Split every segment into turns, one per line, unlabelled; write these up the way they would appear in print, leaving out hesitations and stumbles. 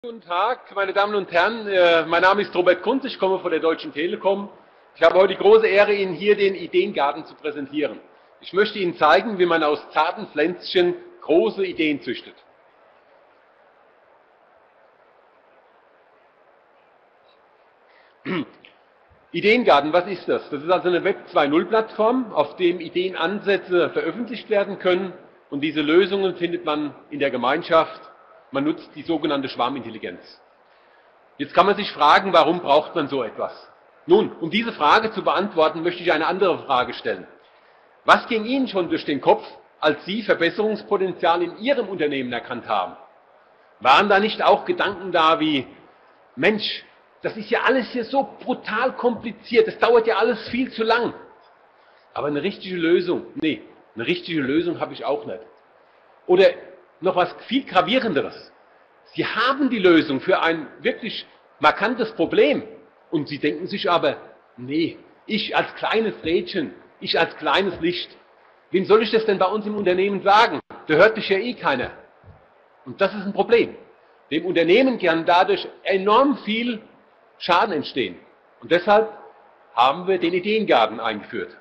Guten Tag, meine Damen und Herren. Mein Name ist Robert Kunz, ich komme von der Deutschen Telekom. Ich habe heute die große Ehre, Ihnen hier den Ideengarten zu präsentieren. Ich möchte Ihnen zeigen, wie man aus zarten Pflänzchen große Ideen züchtet. Ideengarten, was ist das? Das ist also eine Web 2.0-Plattform, auf dem Ideenansätze veröffentlicht werden können. Und diese Lösungen findet man in der Gemeinschaft. Man nutzt die sogenannte Schwarmintelligenz. Jetzt kann man sich fragen, warum braucht man so etwas? Nun, um diese Frage zu beantworten, möchte ich eine andere Frage stellen. Was ging Ihnen schon durch den Kopf, als Sie Verbesserungspotenzial in Ihrem Unternehmen erkannt haben? Waren da nicht auch Gedanken da wie, Mensch, das ist ja alles hier so brutal kompliziert, das dauert ja alles viel zu lang. Aber eine richtige Lösung, nee, eine richtige Lösung habe ich auch nicht. Oder noch was viel gravierenderes. Sie haben die Lösung für ein wirklich markantes Problem und Sie denken sich aber, nee, ich als kleines Rädchen, ich als kleines Licht, wem soll ich das denn bei uns im Unternehmen sagen? Da hört mich ja eh keiner. Und das ist ein Problem. Dem Unternehmen kann dadurch enorm viel Schaden entstehen. Und deshalb haben wir den Ideengarten eingeführt.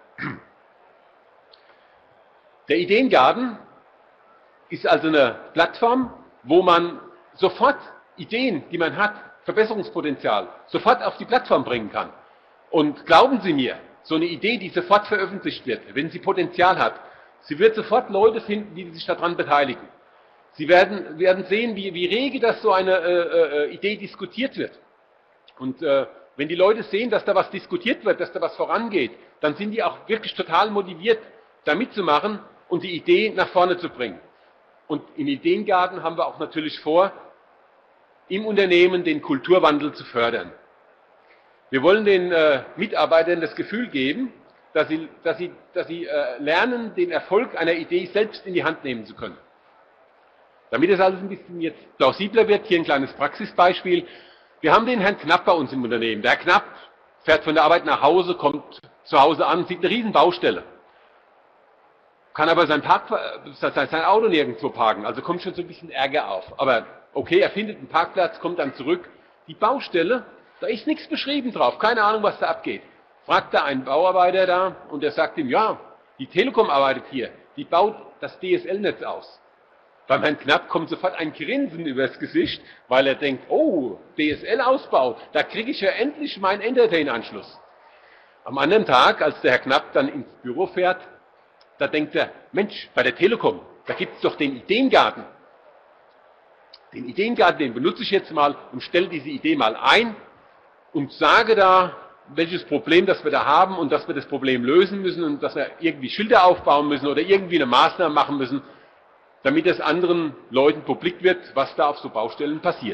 Der Ideengarten ist also eine Plattform, wo man sofort Ideen, die man hat, Verbesserungspotenzial, sofort auf die Plattform bringen kann. Und glauben Sie mir, so eine Idee, die sofort veröffentlicht wird, wenn sie Potenzial hat, sie wird sofort Leute finden, die sich daran beteiligen. Sie werden sehen, wie rege das so eine Idee diskutiert wird. Und wenn die Leute sehen, dass da was diskutiert wird, dass da was vorangeht, dann sind die auch wirklich total motiviert, da mitzumachen und die Idee nach vorne zu bringen. Und im Ideengarten haben wir auch natürlich vor, im Unternehmen den Kulturwandel zu fördern. Wir wollen den Mitarbeitern das Gefühl geben, dass sie lernen, den Erfolg einer Idee selbst in die Hand nehmen zu können. Damit es alles ein bisschen jetzt plausibler wird, hier ein kleines Praxisbeispiel. Wir haben den Herrn Knapp bei uns im Unternehmen. Der Herr Knapp fährt von der Arbeit nach Hause, kommt zu Hause an, sieht eine riesen Baustelle. Kann aber sein Auto nirgendwo parken, also kommt schon so ein bisschen Ärger auf. Aber okay, er findet einen Parkplatz, kommt dann zurück. Die Baustelle, da ist nichts beschrieben drauf, keine Ahnung, was da abgeht. Fragt da einen Bauarbeiter da und der sagt ihm, ja, die Telekom arbeitet hier, die baut das DSL-Netz aus. Beim Herrn Knapp kommt sofort ein Grinsen übers Gesicht, weil er denkt, oh, DSL-Ausbau, da kriege ich ja endlich meinen Entertain-Anschluss. Am anderen Tag, als der Herr Knapp dann ins Büro fährt, da denkt er, Mensch, bei der Telekom, da gibt es doch den Ideengarten. Den Ideengarten, den benutze ich jetzt mal und stelle diese Idee mal ein und sage da, welches Problem das wir da haben und dass wir das Problem lösen müssen und dass wir irgendwie Schilder aufbauen müssen oder irgendwie eine Maßnahme machen müssen, damit es anderen Leuten publik wird, was da auf so Baustellen passiert.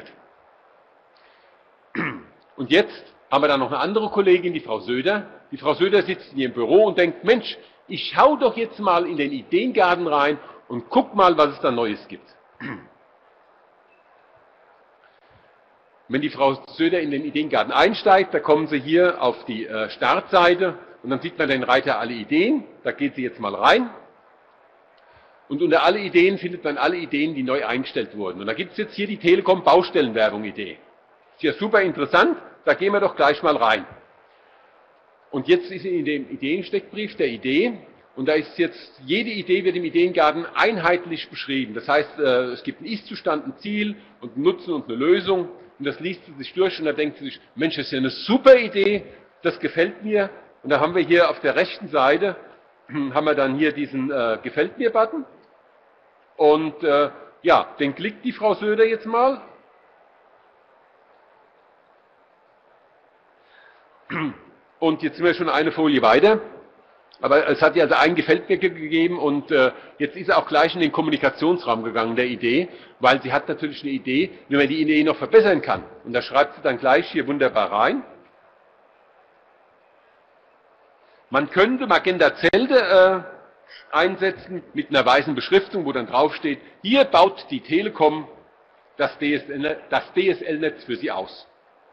Und jetzt haben wir da noch eine andere Kollegin, die Frau Söder. Die Frau Söder sitzt in ihrem Büro und denkt, Mensch, ich schau doch jetzt mal in den Ideengarten rein und guck mal, was es da Neues gibt. Wenn die Frau Söder in den Ideengarten einsteigt, da kommen Sie hier auf die Startseite und dann sieht man den Reiter Alle Ideen. Da geht sie jetzt mal rein. Und unter alle Ideen findet man alle Ideen, die neu eingestellt wurden. Und da gibt es jetzt hier die Telekom Baustellenwerbung-Idee. Ist ja super interessant, da gehen wir doch gleich mal rein. Und jetzt ist in dem Ideensteckbrief der Idee, und da ist jetzt, jede Idee wird im Ideengarten einheitlich beschrieben. Das heißt, es gibt einen Ist-Zustand, ein Ziel und einen Nutzen und eine Lösung. Und das liest sie sich durch und da denkt sie sich, Mensch, das ist ja eine super Idee, das gefällt mir. Und da haben wir hier auf der rechten Seite, haben wir dann hier diesen Gefällt mir-Button. Und ja, den klickt die Frau Söder jetzt mal. Und jetzt sind wir schon eine Folie weiter. Aber es hat ja also ein Gefällt mir gegeben und jetzt ist er auch gleich in den Kommunikationsraum gegangen, der Idee, weil sie hat natürlich eine Idee, wie man die Idee noch verbessern kann. Und da schreibt sie dann gleich hier wunderbar rein. Man könnte Magenta-Zelte einsetzen mit einer weißen Beschriftung, wo dann draufsteht, hier baut die Telekom das DSL-Netz für Sie aus.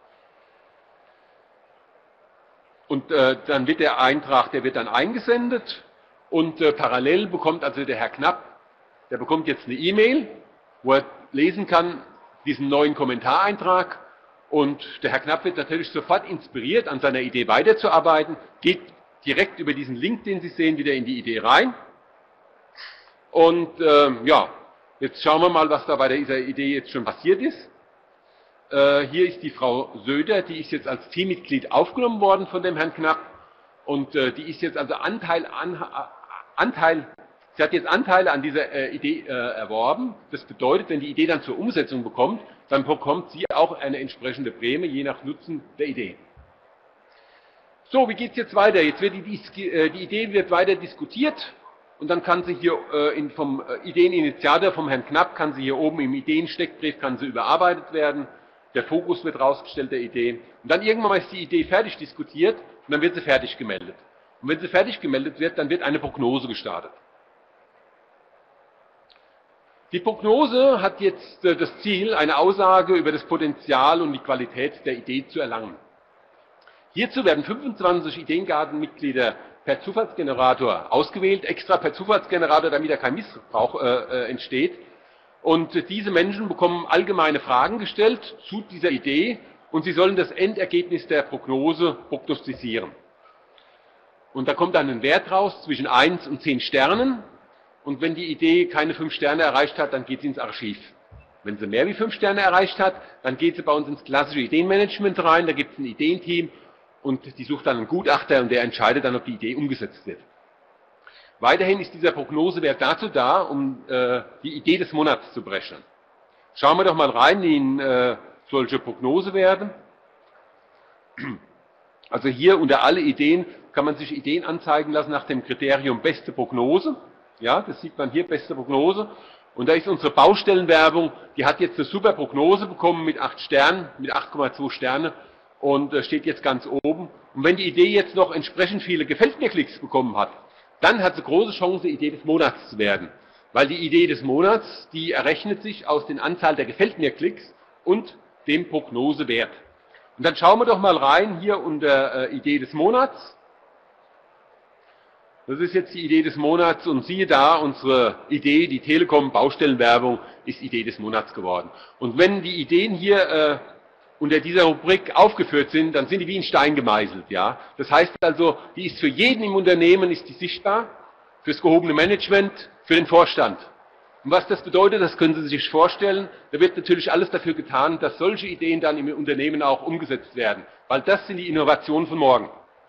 Und dann wird der Eintrag, der wird dann eingesendet und parallel bekommt also der Herr Knapp, der bekommt jetzt eine E-Mail, wo er lesen kann, diesen neuen Kommentareintrag und der Herr Knapp wird natürlich sofort inspiriert, an seiner Idee weiterzuarbeiten, geht direkt über diesen Link, den Sie sehen, wieder in die Idee rein. Und ja, jetzt schauen wir mal, was da bei dieser Idee jetzt schon passiert ist. Hier ist die Frau Söder, die ist jetzt als Teammitglied aufgenommen worden von dem Herrn Knapp und die ist jetzt also sie hat jetzt Anteile an dieser Idee erworben. Das bedeutet, wenn die Idee dann zur Umsetzung bekommt, dann bekommt sie auch eine entsprechende Prämie, je nach Nutzen der Idee. So, wie geht es jetzt weiter? Jetzt wird die Idee wird weiter diskutiert und dann kann sie hier vom Ideeninitiator, vom Herrn Knapp, kann sie hier oben im Ideensteckbrief, kann sie überarbeitet werden. Der Fokus wird rausgestellt der Idee. Und dann irgendwann ist die Idee fertig diskutiert und dann wird sie fertig gemeldet. Und wenn sie fertig gemeldet wird, dann wird eine Prognose gestartet. Die Prognose hat jetzt das Ziel, eine Aussage über das Potenzial und die Qualität der Idee zu erlangen. Hierzu werden 25 Ideengartenmitglieder per Zufallsgenerator ausgewählt, extra per Zufallsgenerator, damit da kein Missbrauch entsteht. Und diese Menschen bekommen allgemeine Fragen gestellt zu dieser Idee und sie sollen das Endergebnis der Prognose prognostizieren. Und da kommt dann ein Wert raus zwischen 1 und 10 Sternen. Und wenn die Idee keine 5 Sterne erreicht hat, dann geht sie ins Archiv. Wenn sie mehr wie 5 Sterne erreicht hat, dann geht sie bei uns ins klassische Ideenmanagement rein, da gibt es ein Ideenteam und die sucht dann einen Gutachter und der entscheidet dann, ob die Idee umgesetzt wird. Weiterhin ist dieser Prognosewert dazu da, um die Idee des Monats zu berechnen. Schauen wir doch mal rein in solche Prognosewerte. Also hier unter alle Ideen kann man sich Ideen anzeigen lassen nach dem Kriterium beste Prognose. Ja, das sieht man hier, beste Prognose. Und da ist unsere Baustellenwerbung, die hat jetzt eine super Prognose bekommen mit 8 Sternen, mit 8,2 Sterne und steht jetzt ganz oben. Und wenn die Idee jetzt noch entsprechend viele Gefällt mir Klicks bekommen hat, dann hat sie große Chance, Idee des Monats zu werden. Weil die Idee des Monats, die errechnet sich aus der Anzahl der Gefällt mir Klicks und dem Prognosewert. Und dann schauen wir doch mal rein hier unter Idee des Monats. Das ist jetzt die Idee des Monats und siehe da, unsere Idee, die Telekom Baustellenwerbung, ist Idee des Monats geworden. Und wenn die Ideen hier unter dieser Rubrik aufgeführt sind, dann sind die wie in Stein gemeißelt. Ja? Das heißt also, die ist für jeden im Unternehmen ist die sichtbar, fürs gehobene Management, für den Vorstand. Und was das bedeutet, das können Sie sich vorstellen, da wird natürlich alles dafür getan, dass solche Ideen dann im Unternehmen auch umgesetzt werden, weil das sind die Innovationen von morgen.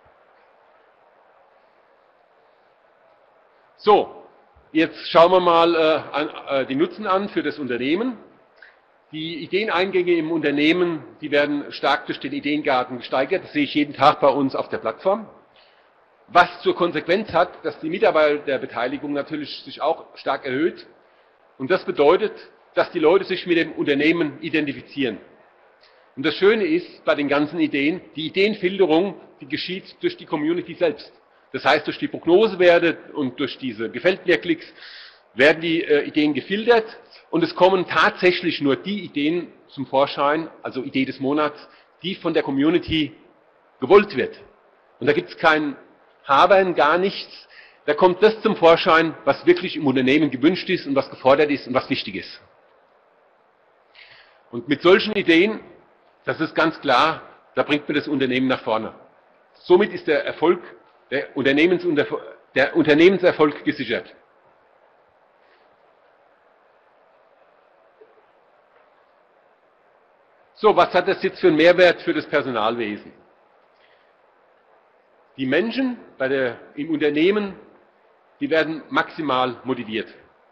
So, jetzt schauen wir mal die Nutzen an für das Unternehmen. Die Ideeneingänge im Unternehmen, die werden stark durch den Ideengarten gesteigert. Das sehe ich jeden Tag bei uns auf der Plattform. Was zur Konsequenz hat, dass die Mitarbeiterbeteiligung natürlich sich auch stark erhöht. Und das bedeutet, dass die Leute sich mit dem Unternehmen identifizieren. Und das Schöne ist bei den ganzen Ideen, die Ideenfilterung, die geschieht durch die Community selbst. Das heißt, durch die Prognosewerte und durch diese Gefällt mir Klicks werden die Ideen gefiltert und es kommen tatsächlich nur die Ideen zum Vorschein, also Idee des Monats, die von der Community gewollt wird. Und da gibt es kein Habern, gar nichts. Da kommt das zum Vorschein, was wirklich im Unternehmen gewünscht ist und was gefordert ist und was wichtig ist. Und mit solchen Ideen, das ist ganz klar, da bringt man das Unternehmen nach vorne. Somit ist der Erfolg der Unternehmenserfolg gesichert. So, was hat das jetzt für einen Mehrwert für das Personalwesen? Die Menschen im Unternehmen, die werden maximal motiviert.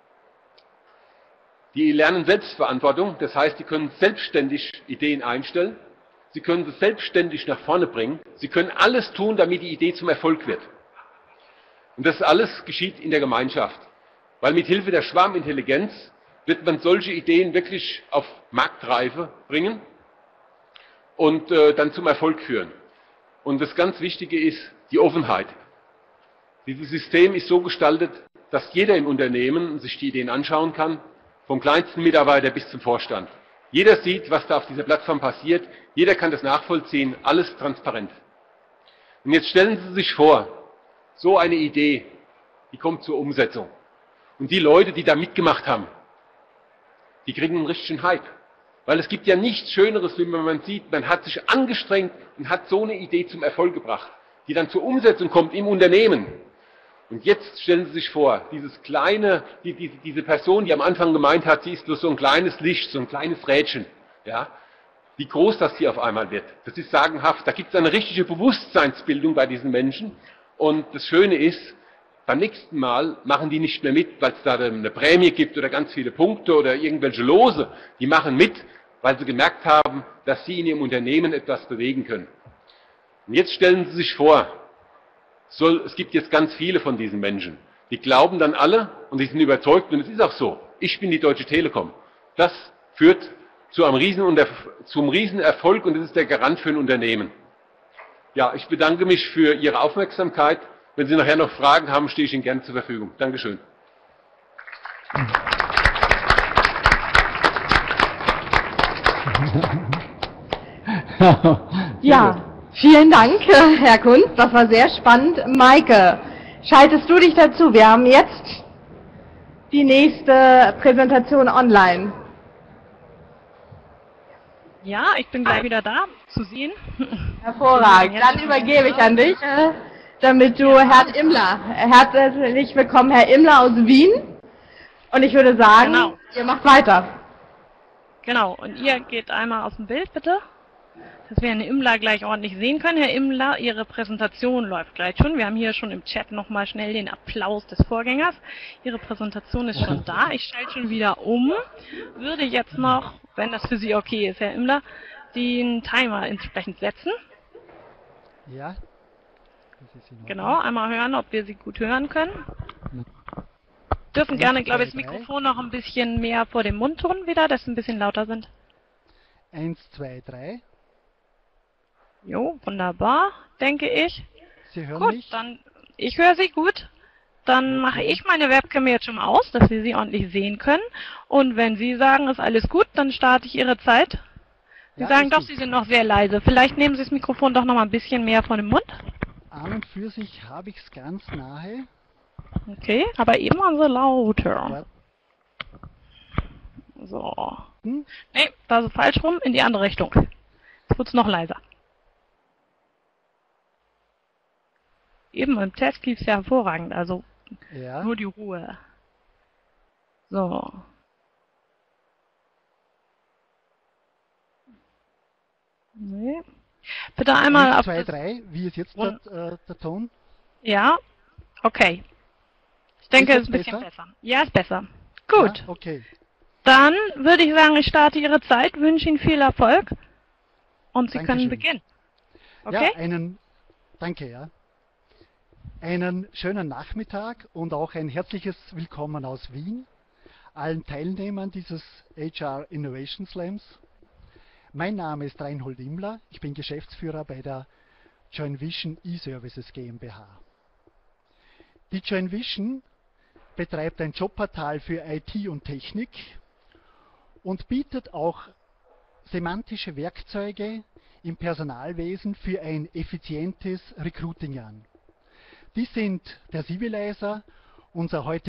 Die lernen Selbstverantwortung, das heißt, die können selbstständig Ideen einstellen. Sie können sie selbstständig nach vorne bringen. Sie können alles tun, damit die Idee zum Erfolg wird. Und das alles geschieht in der Gemeinschaft. Weil mit Hilfe der Schwarmintelligenz wird man solche Ideen wirklich auf Marktreife bringen und dann zum Erfolg führen. Und das ganz Wichtige ist die Offenheit. Dieses System ist so gestaltet, dass jeder im Unternehmen sich die Ideen anschauen kann, vom kleinsten Mitarbeiter bis zum Vorstand. Jeder sieht, was da auf dieser Plattform passiert. Jeder kann das nachvollziehen. Alles transparent. Und jetzt stellen Sie sich vor, so eine Idee, die kommt zur Umsetzung. Und die Leute, die da mitgemacht haben, die kriegen einen richtigen Hype. Weil es gibt ja nichts Schöneres, wenn man sieht, man hat sich angestrengt und hat so eine Idee zum Erfolg gebracht, die dann zur Umsetzung kommt im Unternehmen. Und jetzt stellen Sie sich vor, diese Person, die am Anfang gemeint hat, sie ist nur so ein kleines Licht, so ein kleines Rädchen, ja, wie groß das hier auf einmal wird. Das ist sagenhaft. Da gibt es eine richtige Bewusstseinsbildung bei diesen Menschen. Und das Schöne ist, beim nächsten Mal machen die nicht mehr mit, weil es da eine Prämie gibt oder ganz viele Punkte oder irgendwelche Lose. Die machen mit, weil sie gemerkt haben, dass sie in ihrem Unternehmen etwas bewegen können. Und jetzt stellen Sie sich vor, es gibt jetzt ganz viele von diesen Menschen. Die glauben dann alle und die sind überzeugt, und es ist auch so. Ich bin die Deutsche Telekom. Das führt zum Riesenerfolg und das ist der Garant für ein Unternehmen. Ja, ich bedanke mich für Ihre Aufmerksamkeit. Wenn Sie nachher noch Fragen haben, stehe ich Ihnen gerne zur Verfügung. Dankeschön.
Ja, vielen Dank, Herr Kunz. Das war sehr spannend. Maike, schaltest du dich dazu? Wir haben jetzt die nächste Präsentation online.
Ja, ich bin gleich wieder da, zu sehen.
Hervorragend. Dann übergebe ich an dich, damit du Herrn Immler, herzlich willkommen, Herr Immler aus Wien. Und ich würde sagen,
Genau.
Ihr macht weiter.
Genau, und ihr geht einmal aus dem Bild, bitte, dass wir Herrn Immler gleich ordentlich sehen können. Herr Immler, Ihre Präsentation läuft gleich schon. Wir haben hier schon im Chat nochmal schnell den Applaus des Vorgängers. Ihre Präsentation ist schon da. Ich schalte schon wieder um. Würde jetzt noch, wenn das für Sie okay ist, Herr Immler, den Timer entsprechend setzen.
Ja. Das ist in Ordnung.
Genau, einmal hören, ob wir Sie gut hören können. Dürfen gerne, glaube ich, das Mikrofon noch ein bisschen mehr vor dem Mund tun wieder, dass Sie ein bisschen lauter sind.
1, 2, 3.
Jo, wunderbar, denke ich.
Sie hören
Gut,
mich?
dann, ich höre Sie gut. Dann mache ich meine Webcam jetzt schon aus, dass wir Sie ordentlich sehen können. Und wenn Sie sagen, ist alles gut, dann starte ich Ihre Zeit. Sie
Ja,
sagen
ist
doch,
gut.
Sie sind noch sehr leise. Vielleicht nehmen Sie das Mikrofon doch noch mal ein bisschen mehr vor dem Mund.
An und für sich habe ich es ganz nahe.
Okay, aber eben waren Sie lauter.
Ja.
So.
Hm?
Nee, da ist es falsch rum, in die andere Richtung. Jetzt wird es noch leiser. Eben im Test lief es ja hervorragend, also
Ja.
nur die Ruhe. So. Nee. Bitte einmal
1,
auf
2,
das...
3. Wie ist jetzt der Ton?
Ja, okay. Ich denke, es
Ist
ist
das
ein bisschen
besser?
besser. Ja, ist besser. Gut.
Ja, okay.
Dann würde ich sagen, ich starte Ihre Zeit, wünsche Ihnen viel Erfolg und Sie können
Dankeschön.
beginnen. Okay?
Ja, danke, ja. Einen schönen Nachmittag und auch ein herzliches Willkommen aus Wien, allen Teilnehmern dieses HR Innovation Slams. Mein Name ist Reinhold Immler, ich bin Geschäftsführer bei der Join Vision eServices GmbH. Die Join Vision betreibt ein Jobportal für IT und Technik und bietet auch semantische Werkzeuge im Personalwesen für ein effizientes Recruiting an. Dies sind der Civilizer, unser heute